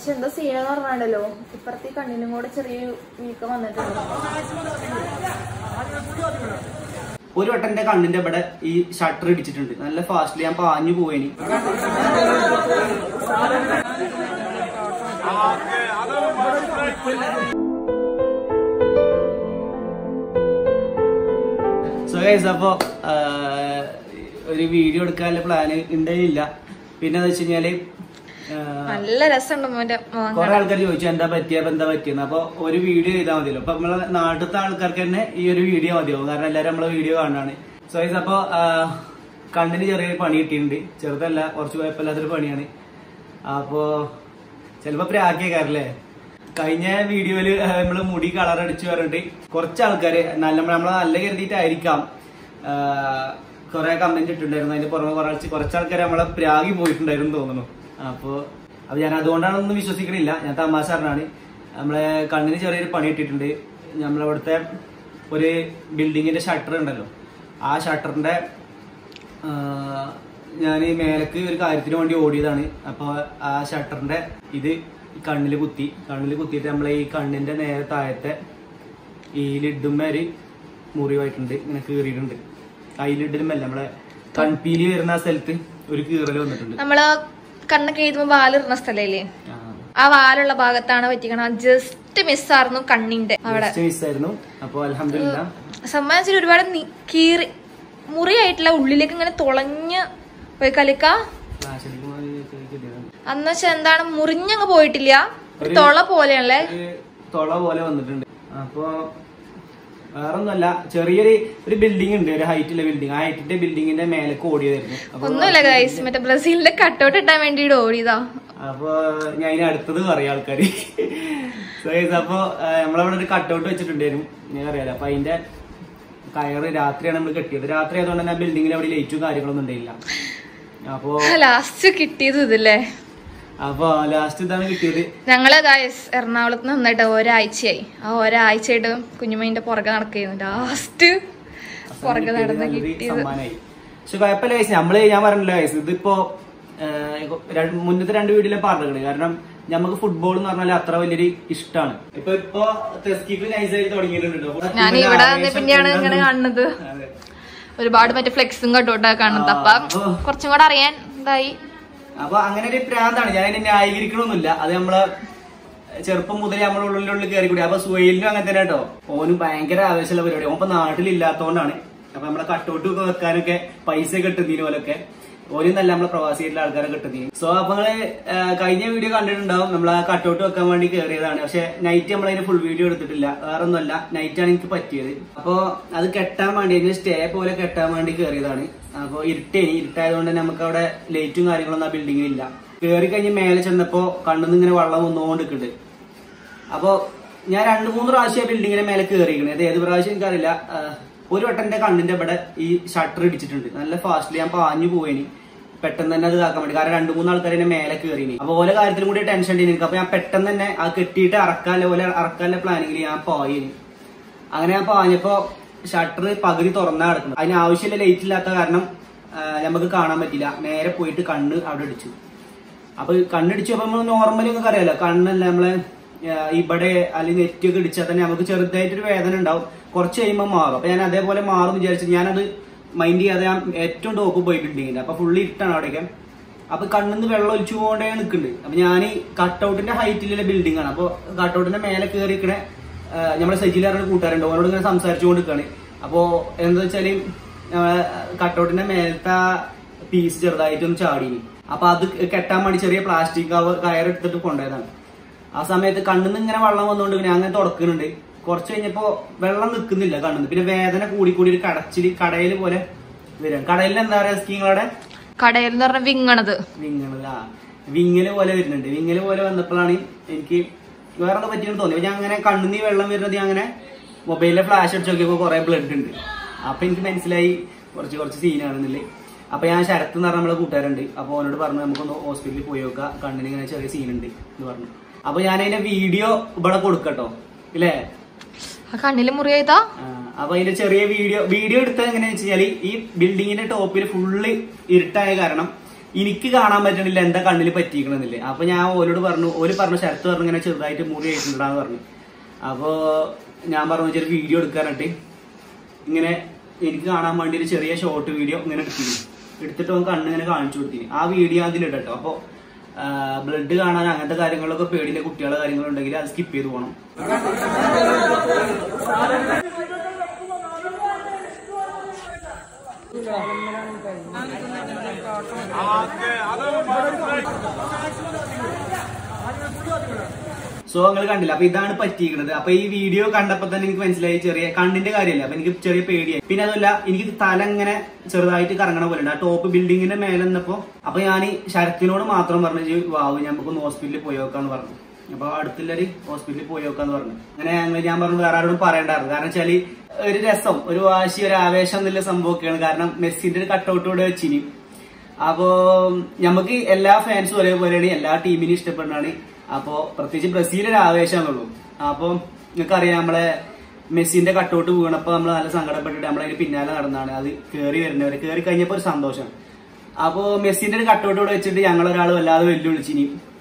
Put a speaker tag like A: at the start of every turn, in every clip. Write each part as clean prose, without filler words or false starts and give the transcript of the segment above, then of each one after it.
A: പക്ഷെ എന്താ സീനെന്ന് പറഞ്ഞാണ്ടല്ലോ ഇപ്പുറത്തെ കണ്ണിനും കൂടെ ചെറിയൊരു വീക്കം വന്നിട്ടുണ്ട്.
B: ഒരു വട്ടം എന്റെ കണ്ണിന്റെ ഇവിടെ ഈ ഷട്ടർ ഇടിച്ചിട്ടുണ്ട്. നല്ല ഫാസ്റ്റില് ഞാൻ പാഞ്ഞു പോയിനി. സോ ഗൈസ്, അപ്പൊ ഒരു വീഡിയോ എടുക്കാനുള്ള പ്ലാന് ഉണ്ടായില്ല. പിന്നെ എന്താ വെച്ച് കഴിഞ്ഞാല്
A: നല്ല രസമുണ്ട്.
B: കുറെ ആൾക്കാർ ചോദിച്ചു എന്താ പറ്റിയെന്ന്. അപ്പൊ ഒരു വീഡിയോ ചെയ്താൽ മതിയല്ലോ. അപ്പൊ നമ്മളെ നാട്ടിലത്തെ ആൾക്കാർക്ക് തന്നെ ഈ ഒരു വീഡിയോ മതിയാവും, കാരണം എല്ലാരും നമ്മളെ വീഡിയോ കാണാണ്. സോ ഗൈസ്, അപ്പൊ കണ്ണിന് ചെറിയൊരു പണി കിട്ടിയിട്ടുണ്ട്. ചെറുതല്ല, കുറച്ച് കുഴപ്പമില്ലാത്തൊരു പണിയാണ്. അപ്പോ ചിലപ്പോ പ്രാക്കിയേക്കാരല്ലേ. കഴിഞ്ഞ വീഡിയോയില് നമ്മള് മുടി കളർ അടിച്ചു പറഞ്ഞിട്ട് കുറച്ച് ആൾക്കാര് നമ്മളെ നല്ല കരുതിയിട്ടായിരിക്കാം കുറെ കമന്റ് ഇട്ടിട്ടുണ്ടായിരുന്നു. അതിന്റെ പുറമെ കുറച്ച് ആൾക്കാർ നമ്മളെ പ്രാഗി പോയിട്ടുണ്ടായിരുന്നു തോന്നുന്നു. അപ്പൊ ഞാൻ അതുകൊണ്ടാണൊന്നും വിശ്വസിക്കണില്ല, ഞാൻ തമാശ പറഞ്ഞാണ്. നമ്മളെ കണ്ണിന് ചെറിയൊരു പണി ഇട്ടിട്ടുണ്ട്. നമ്മളവിടുത്തെ ഒരു ബിൽഡിങ്ങിന്റെ ഷട്ടർ ഉണ്ടല്ലോ, ആ ഷട്ടറിന്റെ ഞാൻ മേലക്ക് ഒരു കാര്യത്തിന് വേണ്ടി ഓടിയതാണ്. അപ്പൊ ആ ഷട്ടറിന്റെ ഇത് കണ്ണില് കുത്തിയിട്ട് നമ്മളെ ഈ കണ്ണിന്റെ നേരെ താഴത്തെ ഈ ലിഡുമ്മേര് മുറിവായിട്ടുണ്ട്, ഇങ്ങനെ കീറിയിട്ടുണ്ട്. ഐ ലിഡിലുമല്ല, നമ്മളെ കൺപീലി വരുന്ന സ്ഥലത്ത് ഒരു കീറല് വന്നിട്ടുണ്ട്.
A: നമ്മള് കണ്ണൊക്കെ എഴുതുമ്പോ വാലിടുന്ന സ്ഥലല്ലേ, ആ വാലുള്ള ഭാഗത്താണ് പറ്റിക്കണം. ജസ്റ്റ് മിസ്സായിരുന്നു കണ്ണിന്റെ അവിടെ
B: മിസ്സായിരുന്നു. അപ്പൊ അൽഹംദുലില്ലാ
A: സംബന്ധിച്ചിട്ട് ഒരുപാട് കീറി മുറിയായിട്ടില്ല, ഉള്ളിലേക്ക് ഇങ്ങനെ തുളഞ്ഞ് പോയി കളിക്ക. അന്നുവെച്ചാ എന്താണ്, മുറിഞ്ഞങ്ങ് പോയിട്ടില്ല, തൊള പോലെയാണല്ലേ,
B: തൊള പോലെ വന്നിട്ടുണ്ട്. അപ്പൊ വേറൊന്നുമല്ല, ചെറിയൊരു ബിൽഡിംഗ് ഉണ്ട്, ഒരു ഹൈറ്റുള്ള ബിൽഡിംഗ്. ആ ഹൈറ്റിന്റെ ബിൽഡിങ്ങിന്റെ മേലേക്ക് ഓടിയതായിരുന്നു.
A: ഒന്നുമില്ല ഗൈസ്, മറ്റേ ബ്രസീലിന്റെ കട്ടൗട്ട് ഇട്ടാൻ വേണ്ടിട്ട് ഓടിയതാ.
B: അപ്പൊ ഞാൻ ഇതിന് അടുത്തത് പറയാം ആൾക്കാര്. അപ്പൊ നമ്മളവിടെ ഒരു കട്ടൗട്ട് വെച്ചിട്ടുണ്ടായിരുന്നു, ഞാൻ അറിയാലോ. അപ്പൊ അതിന്റെ കയറ് രാത്രിയാണ് നമ്മൾ കെട്ടിയത്. രാത്രി ആയതുകൊണ്ട് തന്നെ ആ ബിൽഡിങ്ങിൽ അവിടെ ലൈറ്റും കാര്യങ്ങളൊന്നും ഉണ്ടായില്ല. അപ്പൊ ലാസ്റ്റ്
A: കിട്ടിയത് ഇതല്ലേ.
B: അപ്പൊ ലാസ്റ്റ് ഇതാണ് കിട്ടിയത്.
A: ഞങ്ങള് ഗൈസ് എറണാകുളത്ത് നിന്നിട്ട് ഒരാഴ്ചയായി. ആ ഒരാഴ്ചയായിട്ട് കുഞ്ഞുമ്മന്റെ പുറകെ നടക്കുന്നു. ലാസ്റ്റ് പുറകെ നടന്ന് കിട്ടിയത്
B: പക്ഷെ കുഴപ്പമില്ല ഗൈസ്. ഞാൻ പറഞ്ഞില്ല ഗൈസ്, ഇതിപ്പോ മുന്നത്തെ 2 വീഡിയോയിലെ പറഞ്ഞത്. കാരണം നമുക്ക് ഫുട്ബോൾ എന്ന് പറഞ്ഞാൽ അത്ര വലിയൊരു ഇഷ്ടമാണ്. ഇപ്പൊ തെസ്കിക്ക് നൈസായി തുടങ്ങിയിട്ടുണ്ട്.
A: ഞാൻ ഇവിടെ പിന്നെയാണ് ഇങ്ങനെ കാണുന്നത്, ഒരുപാട് മറ്റേ ഫ്ലെക്സും കട്ടോട്ടൊക്കെ കാണുന്നത്. അപ്പൊ കുറച്ചും കൂടെ അറിയാൻ ഇതായി.
B: അപ്പൊ അങ്ങനെ ഒരു പ്രാന്താണ്. ഞാൻ അതിനെ ന്യായീകരിക്കണമൊന്നുമില്ല, അത് നമ്മള് ചെറുപ്പം മുതലേ നമ്മുടെ ഉള്ളിൽ കയറി കൂടി. അപ്പൊ സുഹൈലിനും അങ്ങനെ തന്നെ കേട്ടോ, ഓനും ഭയങ്കര ആവേശമുള്ള പരിപാടി. ഓൻ ഇപ്പൊ നാട്ടിലില്ലാത്തോണ്ടാണ്. അപ്പൊ നമ്മളെ കട്ടൗട്ട് ഒക്കെ വെക്കാനൊക്കെ പൈസ കിട്ടുന്നതിന് പോലൊക്കെ ഓനും നല്ല നമ്മളെ പ്രവാസിയായിട്ടുള്ള ആൾക്കാരെ കിട്ടുന്നതിന്. സോ അപ്പൊ കഴിഞ്ഞ വീഡിയോ കണ്ടിട്ടുണ്ടാവും, നമ്മൾ ആ കട്ടൗട്ട് വെക്കാൻ വേണ്ടി കയറിയതാണ്. പക്ഷെ നൈറ്റ് നമ്മളതിന് ഫുൾ വീഡിയോ എടുത്തിട്ടില്ല. വേറൊന്നുമല്ല, നൈറ്റാണ് എനിക്ക് പറ്റിയത്. അപ്പൊ അത് കെട്ടാൻ വേണ്ടി, അതിന് സ്റ്റേ പോലെ കെട്ടാൻ വേണ്ടി കയറിയതാണ്. അപ്പൊ ഇരുട്ടായതുകൊണ്ട് തന്നെ നമുക്ക് അവിടെ ലൈറ്റും കാര്യങ്ങളൊന്നും ആ ബിൽഡിങ്ങിൽ ഇല്ല. കയറി കഴിഞ്ഞ് മേലെ ചെന്നപ്പോ കണ്ണിന്ന് ഇങ്ങനെ വെള്ളം വന്നുകൊണ്ടിരിക്കുന്നുണ്ട്. അപ്പൊ ഞാൻ 2-3 പ്രാവശ്യം ബിൽഡിങ്ങിന്റെ മേലെ കയറിയിരിക്കണേ. അത് ഏത് പ്രാവശ്യം എനിക്കറിയില്ല. ഒരു വട്ടം എന്റെ കണ്ണിന്റെ ഇവിടെ ഈ ഷട്ടർ ഇടിച്ചിട്ടുണ്ട്. നല്ല ഫാസ്റ്റില് ഞാൻ പാഞ്ഞു പോയിനി, പെട്ടെന്ന് തന്നെ അത് ഇതാക്കാൻ വേണ്ടി. കാരണം 2-3 ആൾക്കാർ എന്നെ മേലെ കയറിനി. അപ്പൊ ഓരോ കാര്യത്തിലും കൂടി ടെൻഷൻ ഉണ്ട് എനിക്ക്. അപ്പൊ ഞാൻ പെട്ടെന്ന് തന്നെ ആ കെട്ടിയിട്ട് അറക്കാനുള്ള പ്ലാനിങ്ങിൽ ഞാൻ പായിനി. അങ്ങനെ ഞാൻ പാഞ്ഞപ്പോ ഷട്ടർ പകുതി തുറന്നാ കിടക്കുന്നത്. അതിന് ആവശ്യമില്ല ലൈറ്റ് ഇല്ലാത്ത കാരണം നമുക്ക് കാണാൻ പറ്റില്ല. നേരെ പോയിട്ട് കണ്ണ് അവിടെ അടിച്ചു. അപ്പൊ കണ്ണിടിച്ചപ്പോ നമ്മൾ നോർമലി ഒന്നും അറിയാലോ, കണ്ണല്ല നമ്മളെ ഇവിടെ അല്ലെങ്കിൽ നെറ്റൊക്കെ ഇടിച്ചാൽ തന്നെ നമുക്ക് ചെറുതായിട്ടൊരു വേദന ഉണ്ടാവും. കുറച്ച് കഴിയുമ്പോൾ മാറും. അപ്പൊ ഞാൻ അതേപോലെ മാറും വിചാരിച്ചു ഞാനത് മൈൻഡ് ചെയ്യാതെ ഞാൻ ഏറ്റവും ടോപ്പ് പോയിട്ടുണ്ടെങ്കിൽ അപ്പൊ ഫുള്ളി ഇട്ടാണ് അവിടേക്ക്. അപ്പൊ കണ്ണിന്ന് വെള്ളം ഒലിച്ചുകൊണ്ടേ നിൽക്കുന്നുണ്ട്. അപ്പൊ ഞാൻ ഈ കട്ടൗട്ടിന്റെ ഹൈറ്റിലുള്ള ബിൽഡിംഗ് ആണ്. അപ്പൊ കട്ടൗട്ടിന്റെ മേലെ കയറിക്കണേ നമ്മുടെ സജിലാറിന്റെ കൂട്ടുകാരുണ്ട്, അവരോട് ഇങ്ങനെ സംസാരിച്ചുകൊണ്ട് നിൽക്കുകയാണ്. അപ്പൊ എന്താ വെച്ചാല് കട്ടൗട്ടിന്റെ മേലത്തെ പീസ് ചെറുതായിട്ടൊന്ന് ചാടിനി. അപ്പൊ അത് കെട്ടാൻ വേണ്ടി ചെറിയ പ്ലാസ്റ്റിക് കയറെടുത്തിട്ട് കൊണ്ടുപോയതാണ്. ആ സമയത്ത് കണ്ണിന്ന് ഇങ്ങനെ വെള്ളം വന്നുകൊണ്ട് ഞാൻ അങ്ങനെ തുടക്കുന്നുണ്ട്. കുറച്ച് കഴിഞ്ഞപ്പോ വെള്ളം നിൽക്കുന്നില്ല കണ്ണിന്ന്. പിന്നെ വേദന കൂടി ഒരു കടയിൽ പോലെ വരും. കടയിൽ എന്താ പറയാ സ്കീങ്ങളുടെ
A: കടയിൽ എന്ന് പറഞ്ഞ വിങ്ങണത്
B: വിങ്ങല് പോലെ വരുന്നുണ്ട്. വിങ്ങല് പോലെ വന്നപ്പോഴാണ് എനിക്ക് വേറെ എന്താ പറ്റിയെന്ന് തോന്നി. ഞാൻ അങ്ങനെ കണ്ണിന്ന് വെള്ളം വരുന്നത് ഞാൻ അങ്ങനെ മൊബൈലിലെ ഫ്ലാഷ് അടിച്ച് നോക്കിയപ്പോ കുറെ ബ്ലഡ് ഉണ്ട്. അപ്പൊ എനിക്ക് മനസ്സിലായി കുറച്ച് സീനാണെന്നില്ലേ. അപ്പൊ ഞാൻ ശരത്ത് എന്ന് പറഞ്ഞ നമ്മളെ കൂട്ടുകാരുണ്ട്. അപ്പൊ അവനോട് പറഞ്ഞു നമുക്കൊന്ന് ഹോസ്പിറ്റലിൽ പോയി നോക്കാം, കണ്ണിന് ഇങ്ങനെ ചെറിയ സീനുണ്ട് എന്ന് പറഞ്ഞു. അപ്പൊ ഞാൻ അതിന്റെ വീഡിയോ ഇവിടെ കൊടുക്കട്ടോ ഇല്ലേ,
A: കണ്ണില് മുറിയായതാ.
B: അപ്പൊ അതിന്റെ ചെറിയ വീഡിയോ എടുത്തത് എങ്ങനെയാന്ന് വെച്ചാല് ഈ ബിൽഡിങ്ങിന്റെ ടോപ്പിൽ ഫുള്ള് ഇരുട്ടായ കാരണം എനിക്ക് കാണാൻ പറ്റണില്ല എന്താ കണ്ണിൽ പറ്റിക്കണമെന്നില്ലേ. അപ്പൊ ഞാൻ ഓരോട് പറഞ്ഞു, ശരത്ത് പറഞ്ഞു ഇങ്ങനെ ചെറുതായിട്ട് മുറി ആയിട്ടുണ്ടാന്ന് പറഞ്ഞു. അപ്പോ ഞാൻ പറഞ്ഞു ചെറിയ വീഡിയോ എടുക്കാനായിട്ട് ഇങ്ങനെ എനിക്ക് കാണാൻ വേണ്ടി ഒരു ചെറിയ ഷോർട്ട് വീഡിയോ ഇങ്ങനെ എടുത്തിട്ട് അവൻ കണ്ണിങ്ങനെ കാണിച്ചു കൊടുത്തിന്. ആ വീഡിയോ അതിലിട്ടോ. അപ്പൊ ബ്ലഡ് കാണാൻ അങ്ങനത്തെ കാര്യങ്ങളൊക്കെ പേടിയിലെ കുട്ടികളുടെ കാര്യങ്ങളുണ്ടെങ്കിൽ അത് സ്കിപ്പ് ചെയ്ത് പോകണം. സോ നിങ്ങൾ കണ്ടില്ല. അപ്പൊ ഇതാണ് പറ്റിയിരിക്കുന്നത്. അപ്പൊ ഈ വീഡിയോ കണ്ടപ്പോ തന്നെ എനിക്ക് മനസ്സിലായി ചെറിയ കണ്ണിന്റെ കാര്യമല്ല. അപ്പൊ എനിക്ക് ചെറിയ പേടിയായി. പിന്നെ അതല്ല എനിക്ക് തല ഇങ്ങനെ ചെറുതായിട്ട് കറങ്ങണ പോലെ ഉണ്ട്. ആ ടോപ്പ് ബിൽഡിങ്ങിന്റെ മേലെ നിന്നപ്പോ അപ്പൊ ഞാൻ ശരത്തിനോട് മാത്രം പറഞ്ഞു വാവ് നമുക്കൊന്ന് ഹോസ്പിറ്റലിൽ പോയി നോക്കാന്ന് പറഞ്ഞു. അപ്പൊ അടുത്തുള്ളൊരു ഹോസ്പിറ്റലിൽ പോയി നോക്കാന്ന് പറഞ്ഞു. അങ്ങനെ ഞാൻ പറഞ്ഞു വേറെ ആരോടും പറയണ്ടായിരുന്നു. കാരണം വെച്ചാല് ഒരു രസം, ഒരു വാശി, ഒരു ആവേശം എന്നുള്ള സംഭവമൊക്കെയാണ്. കാരണം മെസ്സിന്റെ ഒരു കട്ടൗട്ട് ഇവിടെ വെച്ചിനി. അപ്പോ നമുക്ക് എല്ലാ ഫാൻസും ഒരേപോലെയാണ്, എല്ലാ ടീമിനും ഇഷ്ടപ്പെടുന്നതാണ്. അപ്പോ പ്രത്യേകിച്ച് ബ്രസീലൊരു ആവേശമാണുള്ളൂ. അപ്പൊ നിങ്ങൾക്കറിയാം നമ്മളെ മെസ്സിന്റെ കട്ടൗട്ട് വീണപ്പോ നമ്മൾ നല്ല സങ്കടപ്പെട്ടിട്ട് നമ്മളതിന് പിന്നാലെ നടന്നാണ്. അത് കയറി വരുന്നവരെ കയറി കഴിഞ്ഞപ്പോ ഒരു സന്തോഷം. അപ്പോ മെസ്സിന്റെ ഒരു കട്ടൗട്ട് ഇവിടെ വെച്ചിട്ട് ഞങ്ങളൊരാൾ വല്ലാതെ വെല്ലുവിളിച്ചിനി.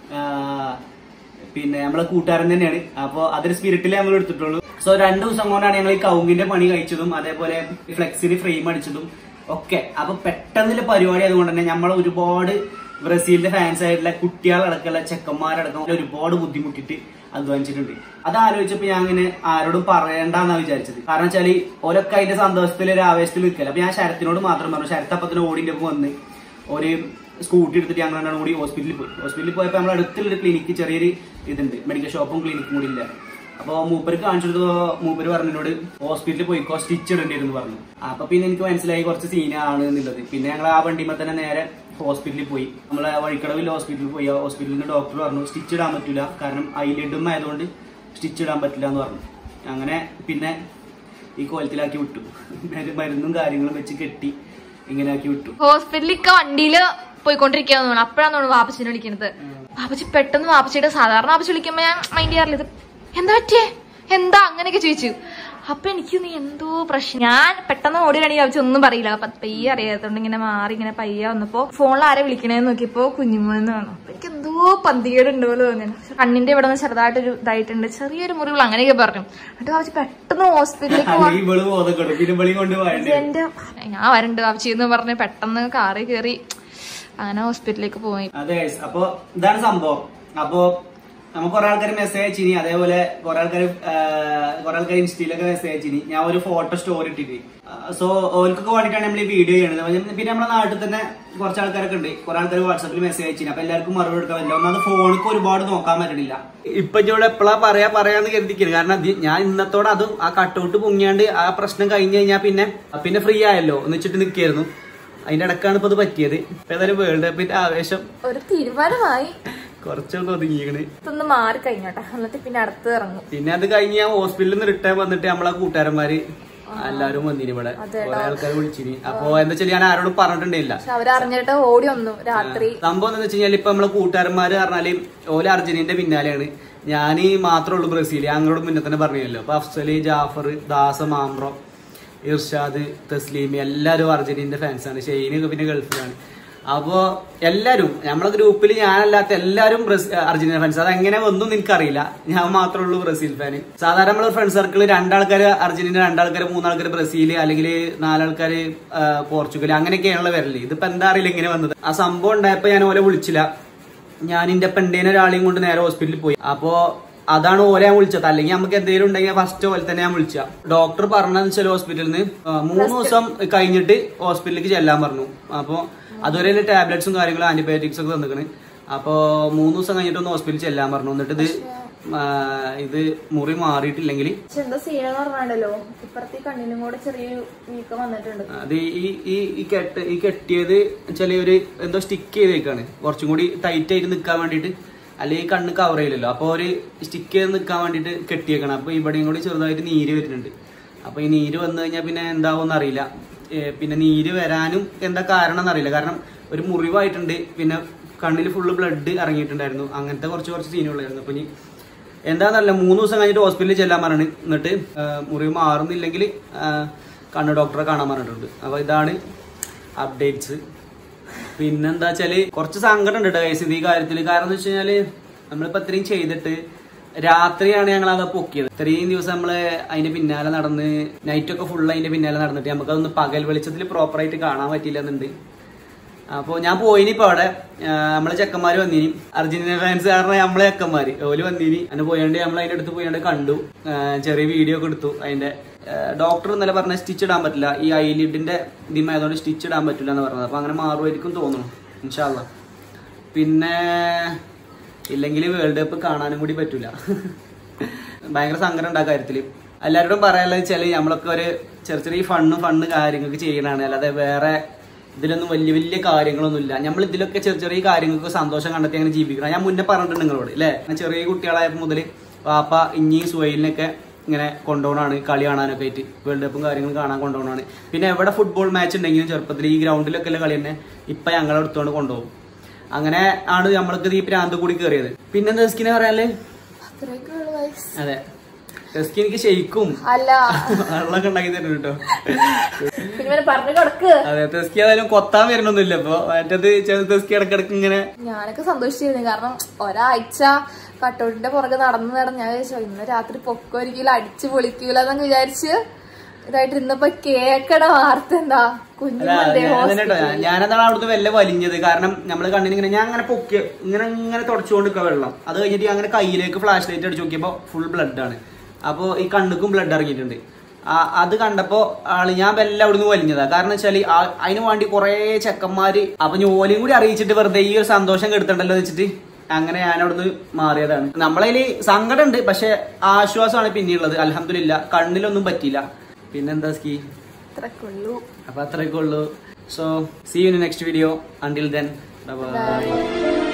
B: പിന്നെ നമ്മളെ കൂട്ടുകാരൻ തന്നെയാണ്. അപ്പൊ അതൊരു സ്പിരിറ്റിലേ നമ്മൾ എടുത്തിട്ടുള്ളൂ. സോ 2 ദിവസം കൊണ്ടാണ് ഞങ്ങൾ ഈ കൗങ്ങിന്റെ പണി കഴിച്ചതും അതേപോലെ ഫ്ലെക്സിന് ഫ്രെയിം അടിച്ചതും ഒക്കെ. അപ്പൊ പെട്ടെന്നുള്ള പരിപാടി അതുകൊണ്ട് തന്നെ നമ്മൾ ഒരുപാട് ബ്രസീലിന്റെ ഫാൻസ് ആയിട്ടുള്ള കുട്ടികളടക്കമുള്ള ചെക്കന്മാരടക്കം ഒരുപാട് ബുദ്ധിമുട്ടിട്ട് അധ്വാനിച്ചിട്ടുണ്ട്. അത് ആലോചിച്ചപ്പോ ഞാൻ അങ്ങനെ ആരോടും പറയണ്ടെന്നാണ് വിചാരിച്ചത്. കാരണം വെച്ചാൽ ഓരൊക്കെ അതിന്റെ സന്തോഷത്തിൽ ഒരു ആവേശത്തിൽ നിൽക്കല. അപ്പൊ ഞാൻ ശരത്തിനോട് മാത്രം പറഞ്ഞു. ശരത്ത് അപ്പത്തിന് ഓടിന്റെ ഒപ്പം വന്ന് ഒരു സ്കൂട്ടി എടുത്തിട്ട് ഞങ്ങളാണ് കൂടി ഹോസ്പിറ്റലിൽ പോയി. ഹോസ്പിറ്റലിൽ പോയപ്പോ നമ്മൾ അടുത്തുള്ളൊരു ക്ലിനിക്ക് ചെറിയൊരു ഇതുണ്ട്, മെഡിക്കൽ ഷോപ്പും ക്ലിനിക്കും കൂടി ഇല്ല. അപ്പൊ മൂപ്പർക്ക് കാണിച്ചത് മൂപ്പര് പറഞ്ഞോട് ഹോസ്പിറ്റലിൽ പോയിക്കോ, സ്റ്റിച്ച് ഇടേണ്ടിയിരുന്നു പറഞ്ഞു. അപ്പൊ പിന്നെ എനിക്ക് മനസ്സിലായി കുറച്ച് സീനാണ് എന്നുള്ളത്. പിന്നെ ഞങ്ങൾ ആ വണ്ടിമ്മ തന്നെ നേരെ ഹോസ്പിറ്റലിൽ പോയി. നമ്മളെ വഴിക്കടവിൽ ഹോസ്പിറ്റലിൽ പോയി. ഹോസ്പിറ്റലിൽ നിന്ന് ഡോക്ടർ പറഞ്ഞു സ്റ്റിച്ച് ഇടാൻ പറ്റില്ല, കാരണം ഐലിഡും ആയതുകൊണ്ട് സ്റ്റിച്ച് ഇടാൻ പറ്റില്ല എന്ന് പറഞ്ഞു. അങ്ങനെ പിന്നെ ഈ കോലത്തിലാക്കി വിട്ടു. മരുന്നും കാര്യങ്ങളും വെച്ച് കെട്ടി ഇങ്ങനെ ആക്കി വിട്ടു.
A: ഹോസ്പിറ്റലിൽ വണ്ടിയില് പോയിക്കൊണ്ടിരിക്കാന്ന് തോന്നുന്നു. അപ്പോഴാണ് തോന്നുന്നു വാപ്പച്ചിനെ വിളിക്കുന്നത്. വാപ്പച്ചി പെട്ടെന്ന് വാപ്പച്ചിയുടെ സാധാരണ വാപ്പച്ചി വിളിക്കുമ്പോ ഞാൻ മൈൻഡ് ചെയ്യാറില്ല. ഇത് എന്താ പറ്റിയേ, എന്താ അങ്ങനെയൊക്കെ ചോദിച്ചു. അപ്പൊ എനിക്ക് നീ എന്തോ പ്രശ്നം. ഞാൻ പെട്ടെന്ന് ഓടിയാണെങ്കിൽ വാപ്പച്ചി ഒന്നും പറയില്ല. പയ്യെ അറിയാത്തോണ്ട് ഇങ്ങനെ മാറി ഇങ്ങനെ പയ്യെ വന്നപ്പോ ഫോണിൽ ആരെ വിളിക്കണേന്ന് നോക്കിയപ്പോ കുഞ്ഞുമോന്ന് കാണും. അപ്പൊ എനിക്ക് എന്തോ പന്തികേടുണ്ട് പോലെ തോന്നി. കണ്ണിന്റെ ഇവിടെ നിന്ന് ചെറുതായിട്ടൊരു ഇതായിട്ടുണ്ട്, ചെറിയൊരു മുറിവുകൾ അങ്ങനെയൊക്കെ പറഞ്ഞു. എന്നിട്ട് വാപ്പച്ചി പെട്ടെന്ന് ഹോസ്പിറ്റലിലേക്ക് എന്റെ ഞാൻ വരണ്ട് വാപ്പച്ചി എന്ന് പറഞ്ഞ് പെട്ടെന്ന് കാറിൽ കയറി അങ്ങനെ ഹോസ്പിറ്റലിലേക്ക് പോയി.
B: അതെ, അപ്പൊ ഇതാണ് സംഭവം. അപ്പൊ നമുക്ക് കുറെ ആൾക്കാർ മെസ്സേജ് അയച്ചിനി, അതേപോലെ കുറെ ആൾക്കാർ ഇൻസ്റ്റയിലൊക്കെ മെസ്സേജ് അയച്ചിനി. ഞാൻ ഒരു ഫോട്ടോ സ്റ്റോറി ഇട്ടിട്ട്. സോ ഓൽക്കൊക്കെ വേണ്ടിയിട്ടാണ് നമ്മൾ ഈ വീഡിയോ ചെയ്യണത്. പിന്നെ നമ്മുടെ നാട്ടിൽ തന്നെ കുറച്ച് ആൾക്കാരൊക്കെ ഉണ്ട്. കുറെ ആൾക്കാർ വാട്സാപ്പിൽ മെസ്സേജ് അയച്ചിനി. അപ്പൊ എല്ലാവർക്കും മറുപടി എടുക്കാൻ പറ്റില്ല. ഒന്നാമത് ഫോണിക്ക് ഒരുപാട് നോക്കാൻ പറ്റണില്ല. ഇപ്പൊ ഇവിടെ എപ്പോഴാ പറയാന്ന് കരുതിക്കുന്നത്. കാരണം ഞാൻ ഇന്നത്തോടെ അതും ആ കട്ടൗട്ട് പൊങ്ങിയാണ്ട് ആ പ്രശ്നം കഴിഞ്ഞു കഴിഞ്ഞാൽ പിന്നെ ഫ്രീ ആയല്ലോ എന്ന് വെച്ചിട്ട് നിൽക്കായിരുന്നു. അതിന്റെ ഇടക്കാണ് ഇപ്പൊ ഇത് പറ്റിയത്. ഇപ്പൊ ഏതായാലും വേൾഡ് കപ്പിന്റെ ആവേശം
A: ഒരു തീരുമാനമായി,
B: കുറച്ചൊക്കെ ഒതുങ്ങിയാണ്.
A: ഇതൊന്ന് മാറി കഴിഞ്ഞോട്ടെ, എന്നിട്ട് പിന്നെ അടുത്ത് ഇറങ്ങും.
B: പിന്നെ അത് കഴിഞ്ഞ് ഞാൻ ഹോസ്പിറ്റലിൽ നിന്ന് റിട്ടേൺ വന്നിട്ട് നമ്മളെ കൂട്ടുകാരന്മാര് എല്ലാരും വന്നിന്. ഇവിടെ കുറെ ആൾക്കാർ വിളിച്ചിന്. അപ്പൊ എന്താ വെച്ചാൽ ഞാൻ ആരോടും പറഞ്ഞിട്ടുണ്ടായില്ല.
A: അവരറിഞ്ഞിട്ട് ഓടി വന്നു രാത്രി.
B: സംഭവം എന്താ വെച്ച് കഴിഞ്ഞാൽ ഇപ്പൊ നമ്മളെ കൂട്ടുകാരന്മാര് പറഞ്ഞാല് ഓല അർജന്റീനന്റെ പിന്നാലെയാണ്. ഞാൻ മാത്രമേ ഉള്ളൂ ബ്രസീൽ. ഞങ്ങളോട് മുന്നേ തന്നെ പറഞ്ഞല്ലോ. അപ്പൊ അഫ്സല്, ജാഫർ, ദാസ, മാമ്പ്രോ, ഇർഷാദ്, തസ്ലീമി എല്ലാരും അർജന്റീനന്റെ ഫാൻസാണ്. ഷെയ്നൊക്കെ പിന്നെ ഗൾഫിലാണ്. അപ്പോ എല്ലാരും നമ്മളെ ഗ്രൂപ്പിൽ ഞാനല്ലാത്ത എല്ലാരും അർജന്റീന ഫാൻസ്. അതെങ്ങനെ ഒന്നും എനിക്കറിയില്ല. ഞാൻ മാത്രമേ ഉള്ളൂ ബ്രസീൽ ഫാന്. സാധാരണ നമ്മളെ ഫ്രണ്ട് സർക്കിള് 2 ആൾക്കാര് അർജന്റീന, 2 ആൾക്കാര്, 3 ആൾക്കാര് ബ്രസീൽ, അല്ലെങ്കിൽ 4 ആൾക്കാര് പോർച്ചുഗൽ, അങ്ങനെയൊക്കെയാണുള്ള വരല്. ഇതിപ്പോ എന്താ അറിയില്ല ഇങ്ങനെ വന്നത്. ആ സംഭവം ഉണ്ടായപ്പോ ഞാൻ ഓലെ വിളിച്ചില്ല. ഞാൻ എന്റെ പെണ്ടേനെ ഒരാളെയും കൊണ്ട് നേരെ ഹോസ്പിറ്റലിൽ പോയി. അപ്പോ അതാണ് ഓലെ ഞാൻ വിളിച്ചത്. അല്ലെങ്കിൽ നമുക്ക് എന്തെങ്കിലും ഉണ്ടെങ്കിൽ ഫസ്റ്റ് ഓലെ തന്നെ ഞാൻ വിളിച്ച. ഡോക്ടർ പറഞ്ഞതെന്ന് വെച്ചാൽ ഹോസ്പിറ്റലിൽ നിന്ന് 3 ദിവസം കഴിഞ്ഞിട്ട് ഹോസ്പിറ്റലിലേക്ക് ചെല്ലാൻ പറഞ്ഞു. അപ്പൊ അതുവരെ ടാബ്ലറ്റ്സും കാര്യങ്ങളും ആന്റിബയോട്ടിക്സ് ഒക്കെ തന്നിക്കണ്. അപ്പൊ 3 ദിവസം കഴിഞ്ഞിട്ട് ഒന്ന് ഹോസ്പിറ്റലിൽ ചെല്ലാൻ പറഞ്ഞു. എന്നിട്ട് ഇത് മുറി മാറിയിട്ടില്ലെങ്കിൽ അത് ഈ കെട്ടിയത് ചെറിയൊരു എന്തോ സ്റ്റിക്ക് ചെയ്തേക്കാണ്. കുറച്ചും കൂടി ടൈറ്റ് ആയിട്ട് നിൽക്കാൻ വേണ്ടിട്ട്, അല്ലെങ്കിൽ കണ്ണ് കവർ ചെയ്യില്ലല്ലോ. അപ്പൊ ഒരു സ്റ്റിക്ക് ചെയ്ത് നിൽക്കാൻ വേണ്ടിട്ട് കെട്ടിയേക്കണം. അപ്പൊ ഇവിടെയും കൂടി ചെറുതായിട്ട് നീര് വരുന്നുണ്ട്. അപ്പൊ ഈ നീര് വന്നു കഴിഞ്ഞാൽ പിന്നെ എന്താവുമെന്ന് അറിയില്ല. പിന്നെ നീര് വരാനും എന്താ കാരണം എന്നറിയില്ല. കാരണം ഒരു മുറിവായിട്ടുണ്ട്. പിന്നെ കണ്ണിൽ ഫുള്ള് ബ്ലഡ് ഇറങ്ങിയിട്ടുണ്ടായിരുന്നു. അങ്ങനത്തെ കുറച്ച് സീനുകളായിരുന്നു. അപ്പൊ ഇനി എന്താന്നറിയില്ല. 3 ദിവസം കഴിഞ്ഞിട്ട് ഹോസ്പിറ്റലിൽ ചെല്ലാൻ പറഞ്ഞു. എന്നിട്ട് മുറിവ് മാറുന്നില്ലെങ്കിൽ കണ്ണ് ഡോക്ടറെ കാണാൻ പറഞ്ഞിട്ടുണ്ട്. അപ്പൊ ഇതാണ് അപ്ഡേറ്റ്സ്. പിന്നെന്താ വെച്ചാല് കുറച്ച് സങ്കടം ഉണ്ട് കേട്ടോ ഈ കാര്യത്തില്. കാരണം എന്ന് വെച്ച് കഴിഞ്ഞാല് നമ്മളിപ്പോ ഇത്രയും ചെയ്തിട്ട് രാത്രിയാണ് ഞങ്ങൾ അത് പൊക്കിയത്. ഇത്രയും ദിവസം നമ്മള് അതിന്റെ പിന്നാലെ നടന്ന് നൈറ്റൊക്കെ ഫുള്ള് അതിന്റെ പിന്നാലെ നടന്നിട്ട് നമുക്കതൊന്ന് പകൽ വെളിച്ചത്തിൽ പ്രോപ്പറായിട്ട് കാണാൻ പറ്റില്ല എന്നുണ്ട്. അപ്പൊ ഞാൻ പോയിനി ഇപ്പൊ അവിടെ നമ്മളെ ചെക്കന്മാര് വന്നിനി, അർജന്റീന ഫാൻസ് കാരണം നമ്മളെ ചെക്കന്മാര് ഓല് വന്നിനി. അങ്ങനെ പോയാണ്ട് നമ്മൾ അതിന്റെ അടുത്ത് പോയാണ്ട് കണ്ടു, ചെറിയ വീഡിയോ ഒക്കെ എടുത്തു. അതിന്റെ ഡോക്ടർ ഇന്നലെ പറഞ്ഞ സ്റ്റിച്ച് ഇടാൻ പറ്റില്ല, ഈ ഐലിഡിന്റെ ഇതിമായതുകൊണ്ട് സ്റ്റിച്ച് ഇടാൻ പറ്റില്ല എന്ന് പറഞ്ഞത്. അപ്പൊ അങ്ങനെ മാറുമായിരിക്കും തോന്നുന്നു ഇൻഷാ അല്ലാഹ്. പിന്നെ ഇല്ലെങ്കിൽ വേൾഡ് കപ്പ് കാണാനും കൂടി പറ്റൂല. ഭയങ്കര സങ്കടം ഉണ്ടാ കാര്യത്തില്. എല്ലാവരോടും പറയാനുള്ളത് വെച്ചാല് നമ്മളൊക്കെ ഒരു ചെറിയ ഫണ്ണ് കാര്യങ്ങൾക്ക് ചെയ്യണതാണ്, അല്ലാതെ വേറെ ഇതിലൊന്നും വലിയ കാര്യങ്ങളൊന്നുമില്ല. നമ്മൾ ഇതിലൊക്കെ ചെറിയ കാര്യങ്ങൾക്ക് സന്തോഷം കണ്ടെത്തി അങ്ങനെ ജീവിക്കണം. ഞാൻ മുന്നേ പറഞ്ഞിട്ടുണ്ട് നിങ്ങളോട് അല്ലേ, ചെറിയ കുട്ടികളായപ്പോൾ മുതൽ വാപ്പ ഇഞ്ഞി സുഹൈലിനൊക്കെ ഇങ്ങനെ കൊണ്ടുപോകണമാണ് കളി കാണാനൊക്കെ ആയിട്ട്, വേൾഡ് കപ്പും കാര്യങ്ങളും കാണാൻ കൊണ്ടുപോകണമാണ്. പിന്നെ എവിടെ ഫുട്ബോൾ മാച്ച് ഉണ്ടെങ്കിലും ചെറുപ്പത്തിൽ ഈ ഗ്രൗണ്ടിലൊക്കെ ഉള്ള കളി തന്നെ ഇപ്പൊ ഞങ്ങളെ എടുത്തുകൊണ്ട് കൊണ്ടുപോകും. അങ്ങനെ ആണ് നമ്മൾക്ക് ഈ പ്രാന്ത് കൂടി കയറിയത്. പിന്നെ തെസ്കിനെ പറയാല്ലേ, അതെ തെസ്കി എനിക്ക് ശരിക്കും വെള്ളമൊക്കെ ഉണ്ടാക്കി തരുന്നു കേട്ടോ. അതെ തെസ്കി ഏതായാലും കൊത്താൻ വരണൊന്നുമില്ല ഇപ്പൊ, മറ്റത് തെസ്കി ഇടക്കിടക്ക് ഇങ്ങനെ.
A: ഞാനൊക്കെ സന്തോഷിച്ചിരുന്നു, കാരണം ഒരാഴ്ച കട്ടൗട്ടിന്റെ പുറകെ നടന്ന് ഞാൻ വിചാരിച്ചു ഇന്ന് രാത്രി പൊക്കൊരിക്കലും അടിച്ചു പൊളിക്കൂല എന്നൊക്കെ വിചാരിച്ച് ഇതായിട്ട് ഇന്നിപ്പോ കേക്കട വാർത്ത എന്താ
B: ഞാനെന്താണ് അവിടുത്തെ വല്ല വലിഞ്ഞത്. കാരണം നമ്മള് കണ്ണിനിങ്ങനെ ഞാൻ അങ്ങനെ പൊക്കി ഇങ്ങനെ തുടച്ചുകൊണ്ട് വെള്ളം, അത് കഴിഞ്ഞിട്ട് അങ്ങനെ കയ്യിലേക്ക് ഫ്ലാഷ് ലൈറ്റ് അടിച്ചു നോക്കിയപ്പോ ഫുൾ ബ്ലഡ് ആണ്. അപ്പൊ ഈ കണ്ണുക്കും ബ്ലഡ് ഇറങ്ങിയിട്ടുണ്ട്. അത് കണ്ടപ്പോ ഞാൻ വല്ല അവിടുന്ന് വലിഞ്ഞതാ. കാരണം വെച്ചാല് അതിന് വേണ്ടി കുറെ ചെക്കന്മാര്, അപ്പൊ ജോലിയും കൂടി അറിയിച്ചിട്ട് വെറുതെ ഈ ഒരു സന്തോഷം കെടുത്തണ്ടല്ലോ വെച്ചിട്ട് അങ്ങനെ ഞാൻ അവിടുന്ന് മാറിയതാണ്. നമ്മളതില് സങ്കടം ഉണ്ട്, പക്ഷെ ആശ്വാസമാണ് പിന്നെയുള്ളത്. അൽഹംദുലില്ലാ കണ്ണിലൊന്നും പറ്റിയില്ല. പിന്നെന്താ സ്കി, അപ്പൊ അത്രയൊക്കെ ഉള്ളൂ. So see you in next video. Until then by.